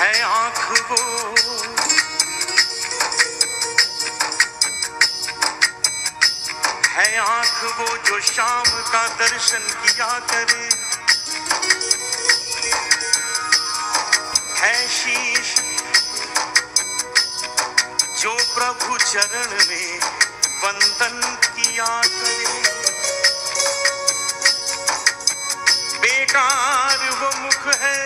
है आँख वो, है आँख वो जो शाम का दर्शन किया करे, है शीश जो प्रभु चरण में वंदन किया करे। बेकार वो मुख है,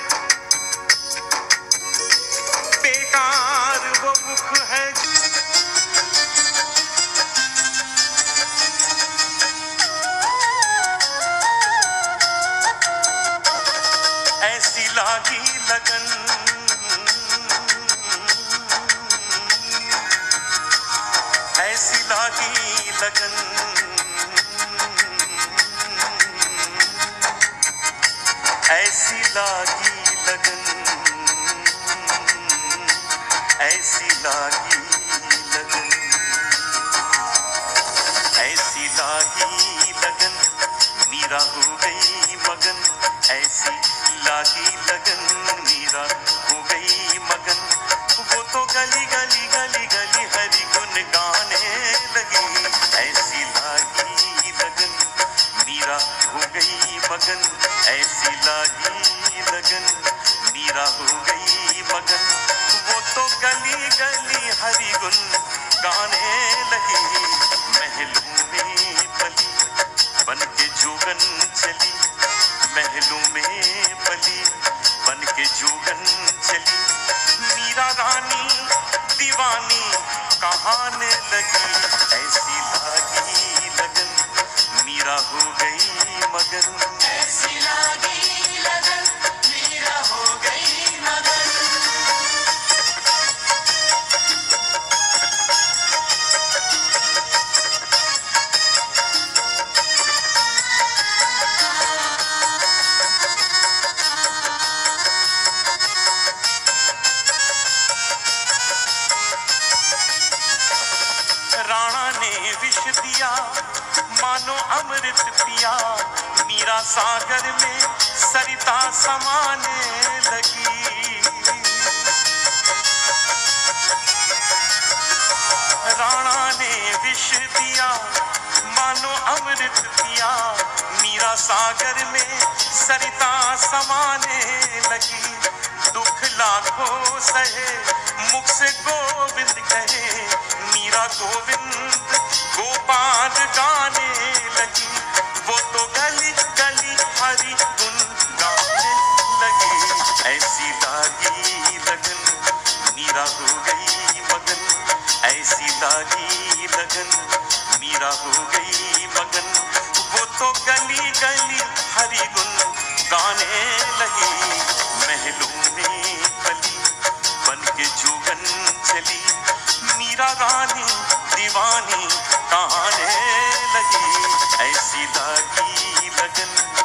बेकार वो मुख है, ऐसी लागी लगन, ऐसी लागी लगन, ऐसी लागी लगन, ऐसी लागी लगन, ऐसी लागी लगन, मीरा हो गई मगन, ऐसी लागी लगन, मीरा हो गई मगन। वो तो गली गली गली गली हरि गुण गाने लगी, ऐसी लागी लगन, मीरा हो गई मगन, ऐसी लागी लगन, मीरा हो गई मगन। वो तो गली गली हरि गुण गाने लगी, महलों में पली बन के जोगन चली, महलों में पली बन के जोगन चली। मीरा रानी दीवानी कहाने लगी, ऐसी लागी लगन, मीरा हो गई मगन, ऐसी लागी लगन, मीरा हो गई मगन। राणा ने विष दिया मानो अमृत पिया, मीरा सागर में सरिता समाने लगी। राणा ने विष दिया मानो अमृत पिया, मीरा सागर में सरिता समाने लगी। दुख लाखों सहे मुख से गोविंद कहे, मीरा गोविंद गोपाल गाने लगी। वो तो गली गली हरि गुण गाने लगी, ऐसी लागी लगन, मीरा हो गई मगन, ऐसी लागी लगन, मीरा हो गई मगन। वो तो गली गली हरि गुण गाने लगी, महलों में पली बन के जोगन चली। मीरा रानी दीवानी कहाने लगी, ऐसी लागी लगन,